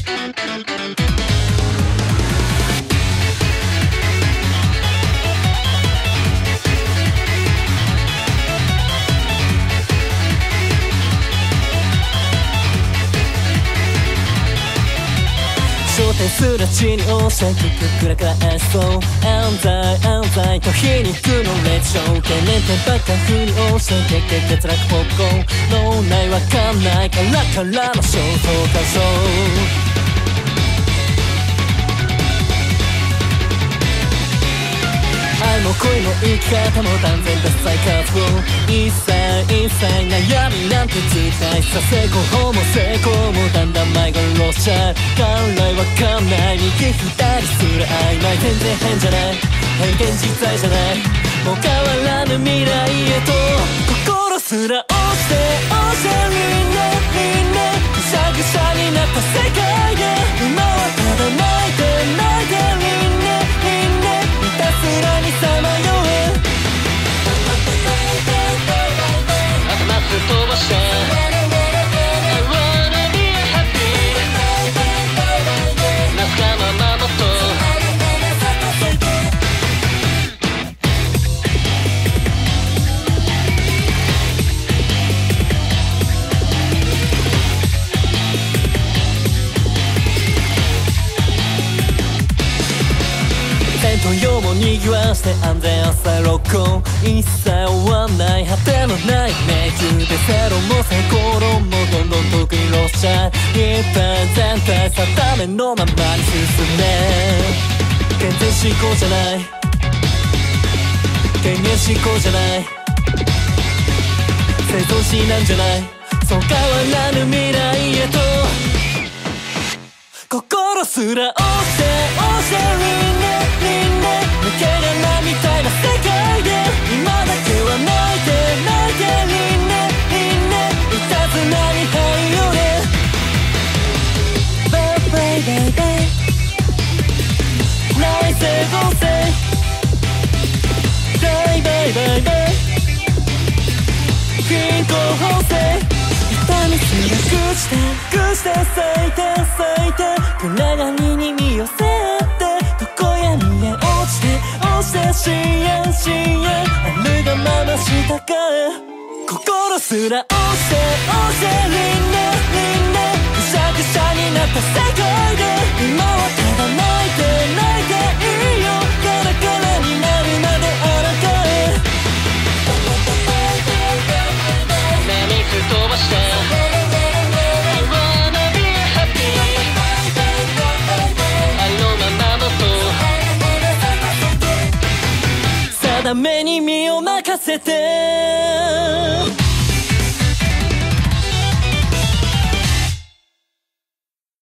焦点すら地に押してくら返そう安西と皮肉の列車懸念点ばっかふに押して欠落ポップコーン脳内わかんないからの焦燥感想愛も恋も生き方も断然ダサい活動一切悩みなんてついないさ成功も成功もだんだん迷子ロしちゃう元来わかんない右左すら曖昧全然変じゃない変幻自在じゃないもう変わらぬ未来へと心すら押してみんなぐしゃぐしゃになった世界で今はただ泣いてみんないたずらにさまよう頭すっ飛ばして I wanna be happy 夏かままもっと東洋も賑わして安全朝録音一切終わんない果てのない迷宮でゼロも成功論もどんどん得意ロしちゃう一般全体定めのままに進め健全思考じゃない権限思考じゃない生存しなんじゃないそう変わらぬ未来へと心すら押してみんな抜け穴みたいな世界で今だけは泣いてみんないたずらに入るよねバイバイ内政合成バイ貧困法制痛みすらくして咲いて暗がりに身を寄せてどこやみへ落ちて支援あるがまましたか心すら押してみんなぐしゃぐしゃになった世界で今はただ泣いていいよカラカラになるまであらかえ波吹っ飛ばして定めに身を任せて